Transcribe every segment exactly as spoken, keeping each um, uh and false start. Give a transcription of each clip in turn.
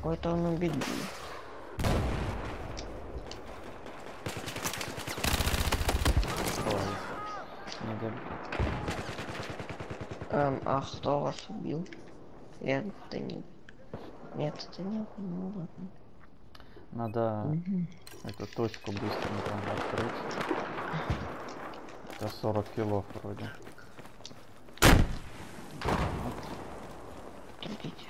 Какой-то он убил. Эм, а кто вас убил? Это не... Нет, это не... Ну ладно. Надо Угу. эту точку быстренько открыть. Это сорок кило вроде. Терпите.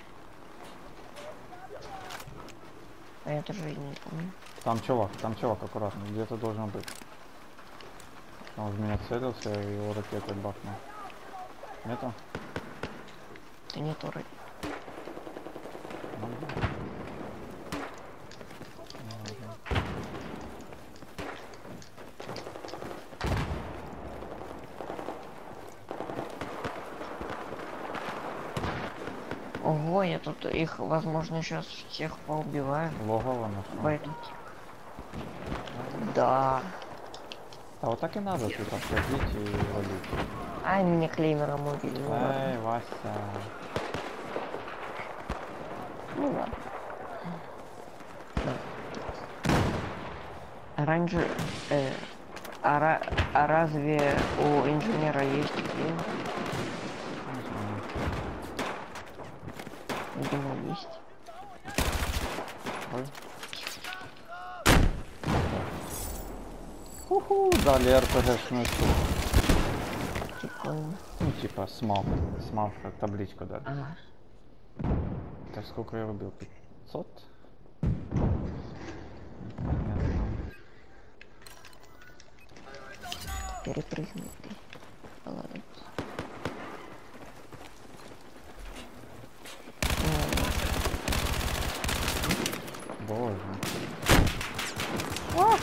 А я тоже и не помню. Там чувак, там чувак аккуратно, где-то должен быть. Он в меня целился, и его ракетой бахнул. Нету? Это не то ради. Ого, я тут их, возможно, сейчас всех поубиваю. Логово нашел. Пойдут. Да. А вот так и надо тут обходить и валить. Ай, меня клеймером убили. Ну ладно. Эй, Вася. Ну ладно. Раньше... Э, а, ра, а разве у инженера есть клеймер? Видимо, есть. Ой. Уху, дали эр пэ гэшную штуку. Прикольно. Ну типа смав. Смав как табличку дали. Ага. Так сколько я выбил? пятьсот? Перепрыгнуть ты. Молодец. Боже. А!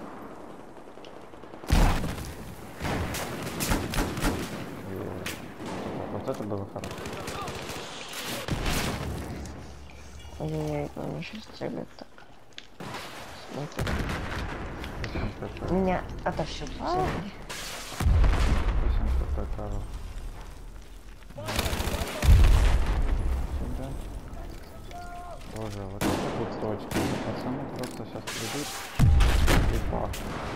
Вот это было хорошо. Ой-ой-ой, они сейчас целят так. Смотри. восемьдесят Меня отовсюду целили. пять хорош. Сюда. Боже, вот это тут точка. Пацаны просто сейчас придут и бах.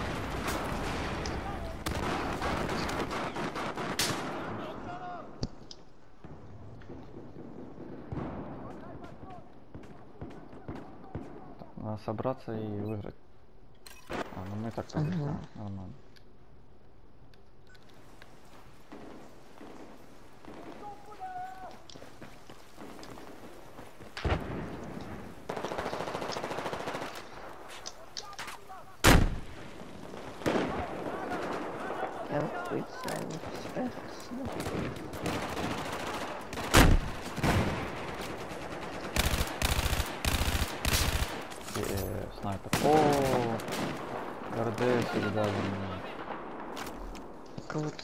Надо собраться и выиграть. А, ну мы так побеждаем. Ага. Нормально. Help with silence. Э, снайпер. О, эр дэ эс передали мне. Круто.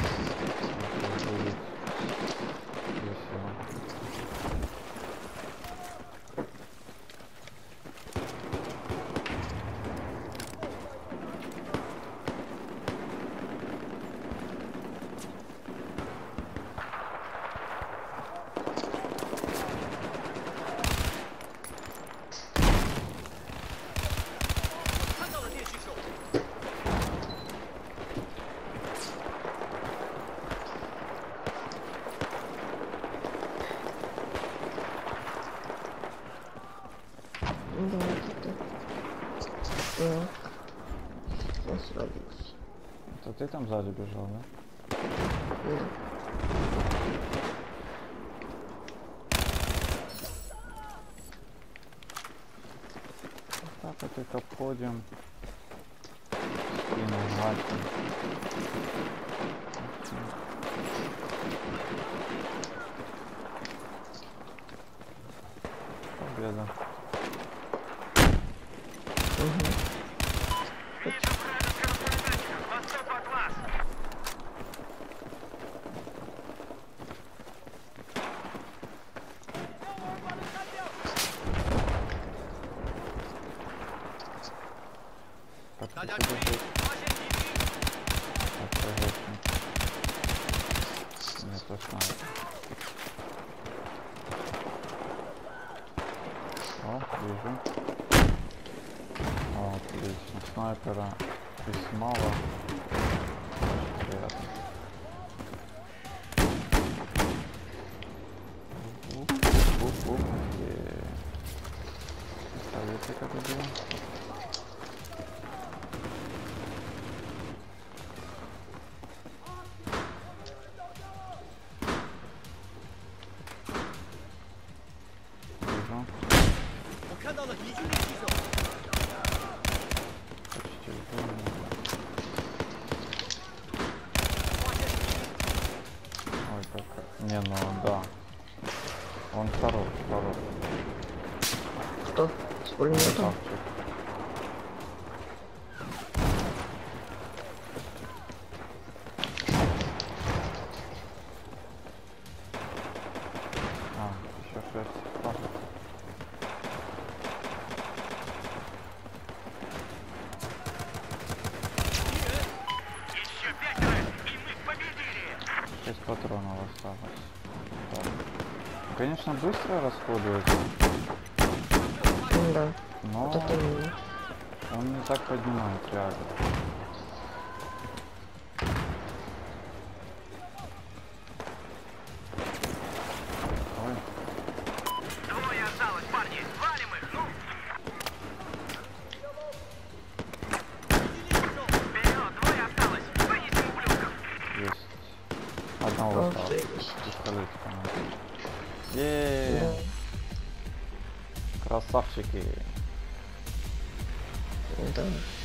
Я свалился. Это ты там сзади бежал, да? Да. Так вот их обходим. Скинул гальку. Победа. Угу. Нет, точно. Вижу. О, отлично. Снайпера здесь мало. Очень приятно. Уп-уп-уп. Представляете, как это дело? Вижу. 我看到了敌军的骑手， Почти жду. 发现敌军， Ой, как... Не, ну да. Он хорош, хорош. Кто? С пулеметом? Красавчик. А, еще шесть пасок. еще пятеро, и мы победили! Шесть патронов осталось. Так. Ну, конечно, быстро расходуется, Да. но Вот это именно. он не так поднимает реально. Ой, Двое осталось, парни, валим их, ну! Вперед, двое осталось, вынесем ублюдков! есть. Одного О, осталось. всё есть. Пистолетиком. Еее, Да. красавчики. Да.